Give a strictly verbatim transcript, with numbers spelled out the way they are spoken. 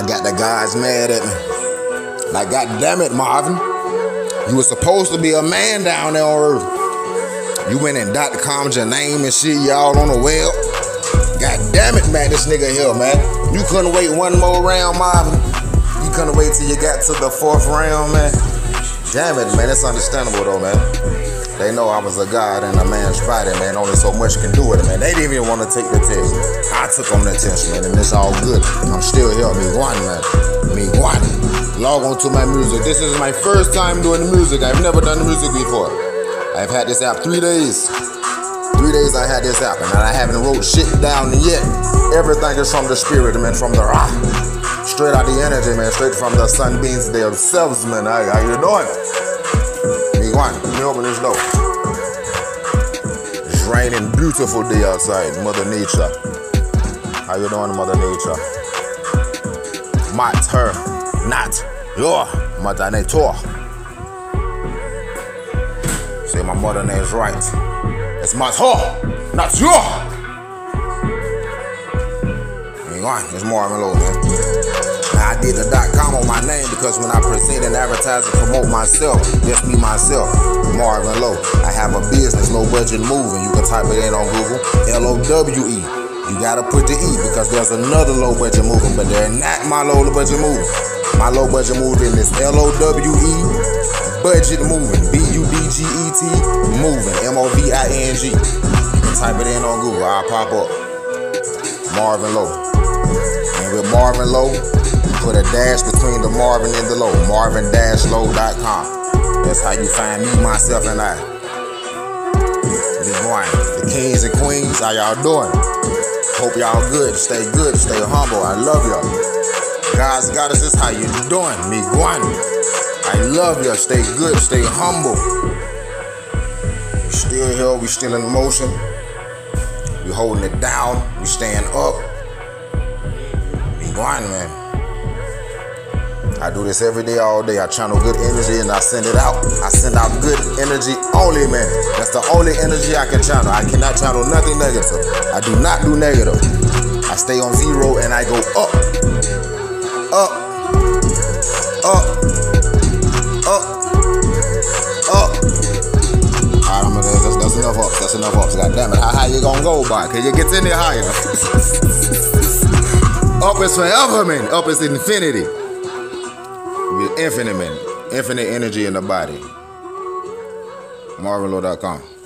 Got the guys mad at me. Like, God damn it, Marvin. You were supposed to be a man down there on Earth. You went and dot com'd your name and shit, y'all on the web. God damn it, man, this nigga here, man. You couldn't wait one more round, Marvin. You couldn't wait till you got to the fourth round, man. Damn it, man, it's understandable though, man. They know I was a god in a man's body, man. Only so much can do with it, man. They didn't even want to take the test. I took on the test, man, and it's all good. I'm still here, me one, man. Me one. Log on to my music. This is my first time doing the music. I've never done the music before. I've had this app three days. Three days I had this app, and I haven't wrote shit down yet. Everything is from the spirit, man, from the rock. Straight out the energy, man. Straight from the sunbeams themselves, man. How, how you doing? Me one. Let me open this door. It's raining, beautiful day outside. Mother Nature. How you doing, Mother Nature? Mat her, not your Mother Nature. Say my mother name's right. It's Mat her, not your. Hang on, it's Marvin Lowe, man. Now, I did the dot com on my name because when I present and advertise and promote myself, just me myself, Marvin Lowe. I have a business, low budget moving. You can type it in on Google, L O W E. You gotta put the E because there's another low budget moving, but they're not my low budget moving. My low budget moving is L O W E, budget moving, B U D G E T, moving, M O V I N G. You can type it in on Google, I'll pop up. Marvin Lowe. And with Marvin Lowe, put a dash between the Marvin and the Lowe, marvin dash lowe dot com. That's how you find me, myself, and I. Be going. The kings and queens, how y'all doing? Hope y'all good, stay good, stay humble. I love y'all. God's got us, this how you doing? Me Guan. I love y'all, stay good, stay humble. We still here, we still in motion. We holding it down, we staying up. Me Guan, man. I do this every day, all day. I channel good energy and I send it out. I send out good energy only, man. That's the only energy I can channel. I cannot channel nothing negative. I do not do negative. I stay on zero and I go up, up, up, up, up. All right, I'm gonna, that's, that's enough ups. That's enough ups. God damn it. How high you gonna go, boy? Can you get any higher? Up is forever, man. Up is infinity. Infinite, man. Infinite energy in the body. Marvin Lowe dot com.